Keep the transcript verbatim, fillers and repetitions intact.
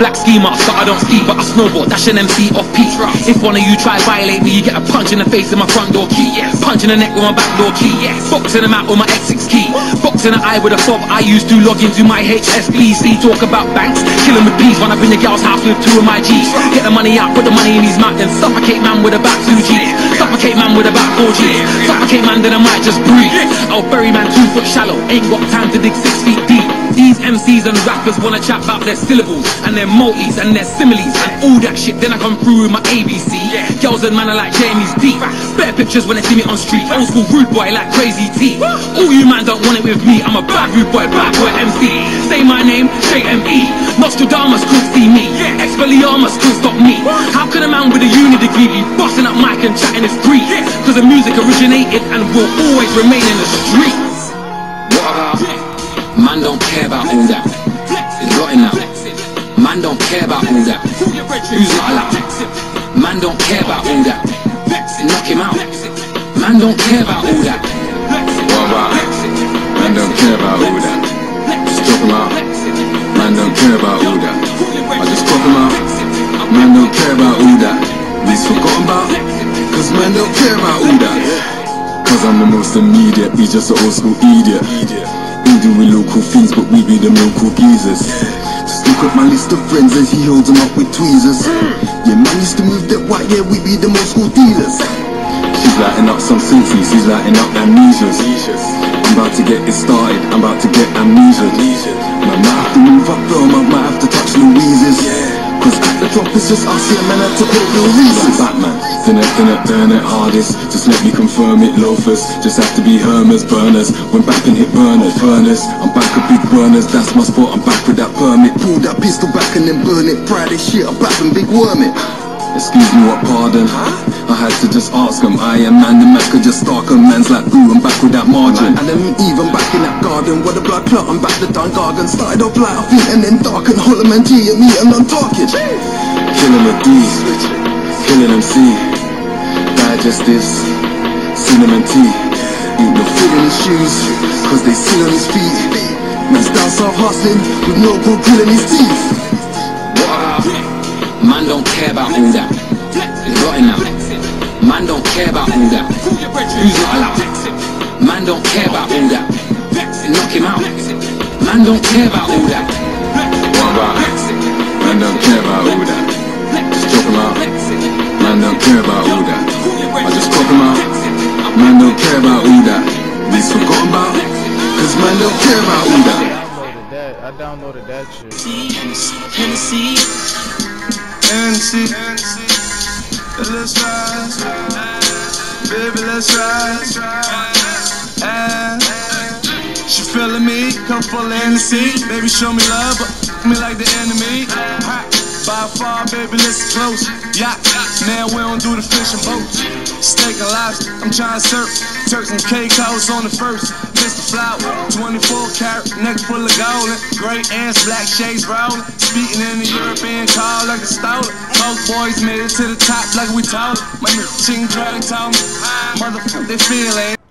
black ski mask, but I don't ski, but I snowboard, dash an M C off P. If one of you try violate me, you get a punch in the face with my front door key. Punch in the neck with my back door key. Box in the mouth with my X six key. Box in the eye with a fob I used to log into my H S B C. Talk about banks, kill 'em with peas. Run up in the girl's house with two of my G's. Get the money out, put the money in his mouth, then suffocate man with about two G's. Suffocate man with about four G's. Suffocate man, then I might just breathe. I'll bury man two foot shallow, ain't got time to dig six feet deep. These M Cs and rappers wanna chat about their syllables and their multis and their similes and all that shit. Then I come through with my A B C. Girls and man are like Jamie's deep. Better pictures when they see me on street. Old school rude boy like Crazy T. All you man don't want it with me. I'm a bad rude boy, bad boy M C. Say my name, straight M E. Nostradamus couldn't see me. Expelliarmus couldn't stop me. How can a man with a uni degree be busting up mic and chatting his street? Cause the music originated and will always remain in the streets. What about? Man don't care about all that. It's rotting now. Man don't care about all that. Who's not allowed? Man don't care about all that. Knock him out. Man don't care about all that. What about? Man don't care about all that. Just drop him out. Man don't care about all that. I just drop him out. Man don't care about all that. He's forgotten about. Cause man don't care about all that. Cause I'm the most immediate. He's just an old school idiot. We do with local things, but we be them local geezers. Just look at my list of friends as he holds them up with tweezers. Yeah, man used to move that white, yeah, we be them old school dealers. She's lighting up some synthesis, he's lighting up amnesias. I'm about to get it started, I'm about to get amnesia. Man might have to move up firm, I might have to touch Louise's. Cause at the top it's just us, yeah, man, I took all the reasons. Batman, finna, finna, burn it hardest. Just let me confirm it, loafers. Just have to be Hermers, burners. Went back and hit burners, burners. I'm back at big burners, that's my spot, I'm back with that permit. Pull that pistol back and then burn it. Friday shit, I'm back and big worm it. Excuse me, what pardon? I had to just ask him, I am man, the man could just stalk him. Man's like glue, I'm back with that margin. And then even back in that garden, where the blood clot, I'm back the down garden. Started off light, I think, and then dark and Hollow Man G and me and I'm talking. Killing with D, killing M C, digestives, cinnamon tea. Ain't no fit in his shoes, cause they sit on his feet. Man's down south hustling, with no good grilling his teeth. Man don't care about all that. It's rotting now. Man don't care about all that. Who's not allowed? Man don't care about all that. Knock him out. Man don't care about all that. What about? Man don't care about all that. Just drop him out. Man don't care about all that. I just drop him out. Man don't care about all that. He's forgotten about. Cause man don't care about all that. I downloaded that shit. Hennessy, Hennessy, let's rise, baby, let's rise. And she feeling me, cup full of Hennessy. Baby, show me love, but me like the enemy. By far, baby, listen close. Yacht, now we don't do the fishing boats. Steak and lobster, I'm trying to surf. Turks and Caicos on the first. Mister Flower, twenty-four carat, neck full of gold. Gray ants, black shades rolling. Speaking in the European call like a stolen. Both boys made it to the top like we told it. My nigga Ching Drag told me, motherfucker, they feel it.